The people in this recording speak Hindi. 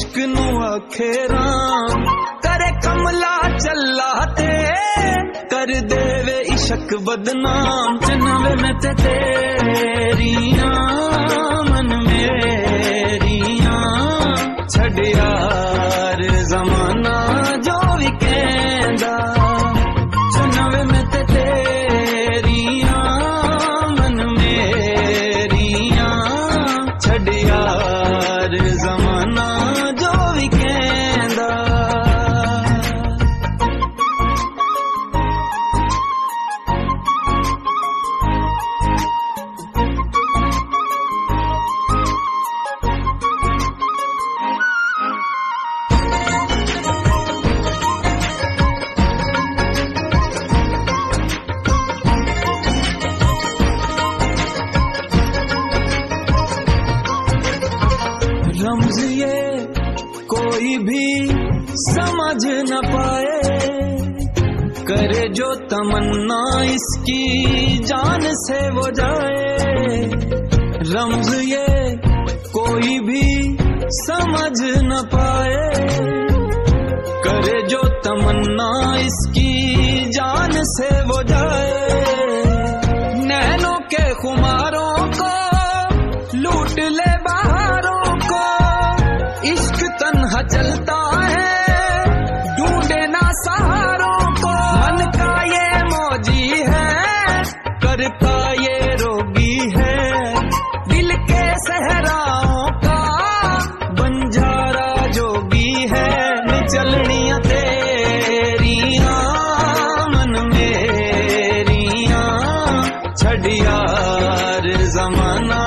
इश्क नू अखेरा करे कमला चलाते कर देवे इश्क बदनाम चनवे में ते तेरिया मन मेरिया छड़ यार जमाना जो भी कहंदा चनवे में ते तेरिया मन मेरिया छड़ यार जमाना जो भी कहंदा। रम्ज़ ये कोई भी समझ न पाए करे जो तमन्ना इसकी जान से वो जाए। रम्ज़ ये कोई भी समझ न पाए करे जो तमन्ना इसकी जान से वो जाए। नैनों के खुमारों को लूट ले बहारों को इश्क तन्हा चलता है ढूंढे ना सहारों को। मन का ये मौजी है करता ये रोगी है दिल के सहराओं का बंजारा जोगी है। चलनिया तेरिया मन मेरिया छड़ यार जमाना